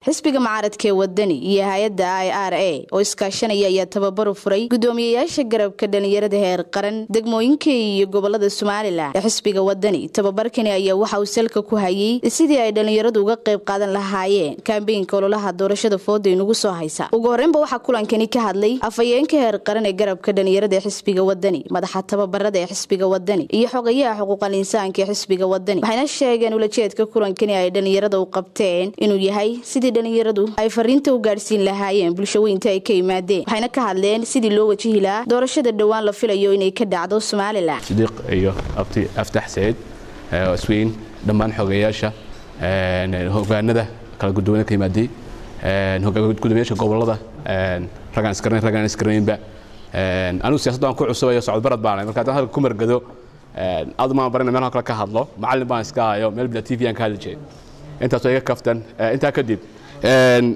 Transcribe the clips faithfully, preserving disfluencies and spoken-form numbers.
xisbiga mucaaradka ee wadani iyo hay'adda I R A oo iskaashanaya ayaa tababar u furay gudoomiyayaasha garabka dhalinyarada heer qaran degmooyinka iyo gobolada Soomaaliland ee xisbiga wadani tababarkani ayaa waxa uu salka ku hayay sidii ay dhalinyaradu uga qayb qaadan lahaayeen kaambeynka ololaha doorashada fooda inagu soo haysa ugu horreynba waxa kulankani ka hadlay afayeenka heer qaran ee garabka dhalinyarada ee xisbiga wadani madaxa tababarada ee xisbiga wadani iyo xogayaha xuquuqul insaanka ee xisbiga wadani waxayna sheegeen ulajeedka kulankani ay dhalinyarada u qabteen inuu yahay sidii dhalinyaradu ay fariinta u gaarsiin lahaayeen bulshooyinka ay ka yimaadeen waxayna ka hadleen sidii loo wajihi lahaa doorashada dhawaan la filayo inay ka dhacdo Soomaaliland Sidiq iyo Abti Aftax Said Iswiin dhamaan xogayaasha ee hogaanada kala guddoonka ka yimaadeen ee gudoomiyaasha gobolada ee ragaan iskarayn ragaan iskaraynba ee anu siyaasadda aan ku cusubay socod barad baan marka hadda ku margado ee aad ma baran meelaha kala ka hadlo macallin baan iska hayo meel bila T V aan ka hadlay inta soo iga kaftan inta kadib een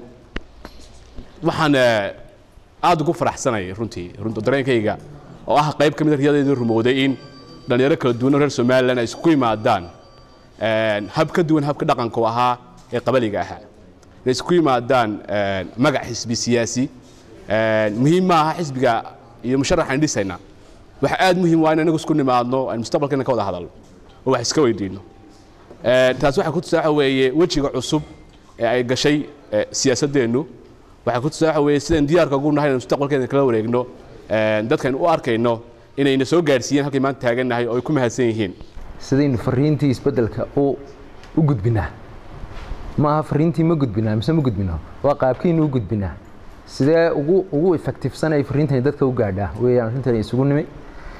waxaan aad ugu faraxsanahay runtii runtii dareenkayga oo ah qayb kamid ah riyadayda rumowday in dhalinyaro kala duwan reer Soomaaliland ay isku yimaadaan een hab ka duwan habka dhaqanka ahaa ee qabaliga ahaa ay isku yimaadaan magac xisbi siyaasi een muhiim ah xisbiga iyo musharaxan dhisayna waxa aad muhiim waa in anagu isku nimaadno aan mustaqbalkeena ka wada hadalno oo wax iska weydiino ee taas waxa ku tusaaxa weeye wajiga cusub ee ay gashay siyaasadeenu waxa ku tusaaxa weeye sidaan diyaarka ugu nahay mustaqbalkeena kala wareegno ee dadkan u arkayno inayna soo gaarsiiyeen halkii maanta taaganahay oo ay ku mahadsan yihiin sideen fariintii isbedelka oo u gudbinaa ma fariintii ma gudbinaa mise ma gudbinaa waa qaabkiin u gudbinaa sidee ugu ugu effective sanay fariintan dadka u gaadhaa weeyaan inta ay isugu nimay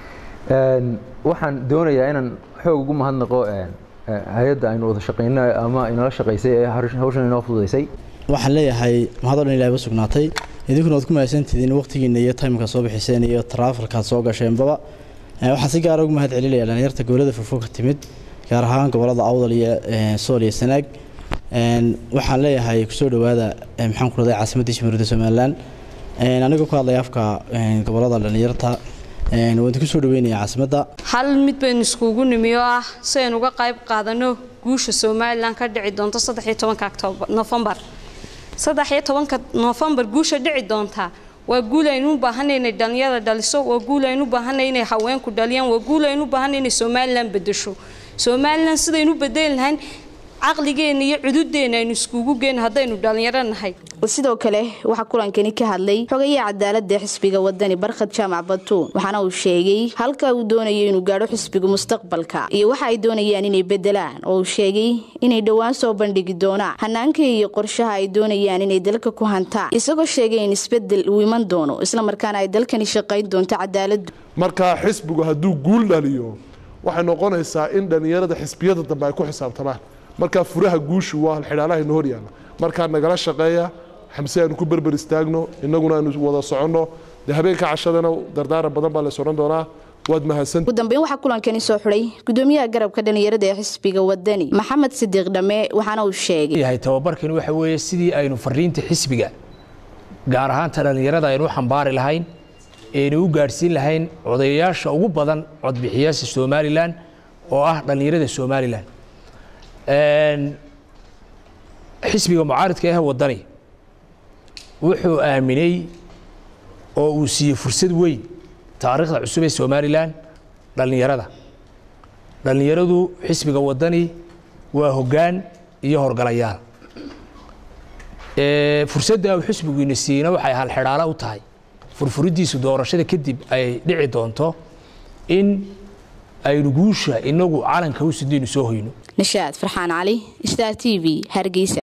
een waxaan doonayaa inaan xoog ugu mahadnaqo een hay'adda aynu wada shaqeynaa ama inala shaqeysay ee hawshan inoo fududeysay waxaan leeyahay mahadnaq ilaahay ba sugnaatay idinkuna wad ku mahadsantihiin waqtigiina iyo time-ka soo bixiseen iyo travel-ka soo gasheen baba waxaan si gaar ah ugu mahad celinayaa dhalinyarta gobolada furfur ka timid gaar ahaan gobolada Awdal iyo Sool iyo Sanaag een waxaan leeyahay ku soo dhawaada maxaan ku raday caasimadda Jamhuuriyadda Soomaaliland een aniga ku hadlay afka gobolada dhalinyarta een waan ku soo dhaweynayaa caasimadda hal mid baan iskugu nimiyo ah si aan uga qayb qaadano guusha Soomaaliland ka dhici doonto saddex iyo tobanka November saddex iyo tobanka November guusha dhici doonta waa guul aynu u baahanayna dhalinyarada dhaliso waa guul aynu u baahanayna haweenku dhaliyaan waa guul aynu u baahanayna Soomaaliland bedesho Soomaaliland sidaynu bedel lahayn aqligeena iyo cududeena aynu iskugu geen hadaynu dhalinyaro nahay sidoo kale waxa kulankani ka hadlay xogayaha cadaaladda xisbiga wadani Barkhad Jaamac Batuun waxaana uu sheegay halka uu doonayo inuu gaaro xisbiga mustaqbalka iyo waxa ay doonayaan inay bedelaan oo uu sheegay inay dhawaan soo bandhigi doonaan hanaanka iyo qorshaha ay doonayaan inay dalka ku hantaan isagoo sheegay in isbedel uu iman doono isla markaana ay dalkani shaqayn doonto cadaalad marka xisbigu hadduu guul dhaliyo waxay noqonaysaa in dhalinyarada xisbiyada dambe ay ku xisaabtamaan marka furaha guushu waa xidhaalaha inoo horyaala marka nagala shaqeeya xamse aanu ku barbar istaagno inaguna aanu wada soconno de habeenka cashadana dardaaran badan baa la soo doonaa wad mahadsan ugu dambeyn waxa kulankani soo xulay gudoomiyaha garabka dhalinyarada ee xisbiga wadani Maxamed Sidiq Dhame waxaana uu sheegay yahay tababarkan waxa weeye sidii aynu fariinta xisbiga gaar ahaan dhalinyarada aynu xambaari lahayn ee u gaarsiin lahayn odayaasha ugu badan codbixiyaasha Soomaaliland oo ah dhalinyarada Soomaaliland een xisbiga mucaaradka ah wadani wuxuu aaminay oo uu siiyay fursad weyn taariikhda cusub ee Soomaaliland dhalinyarada dhalinyaradu xisbiga wadani waa hoggaan iyo horgalayaal ee fursadda uu xisbigu ina siiyay waxay hal xidhaala u tahay furfuridiisu doorashada kadib ay dhici doonto in aynu guusha inagu calanka u sidaynu soo hoyno Nishaad Farxaan Ali Star T V Hargeysa.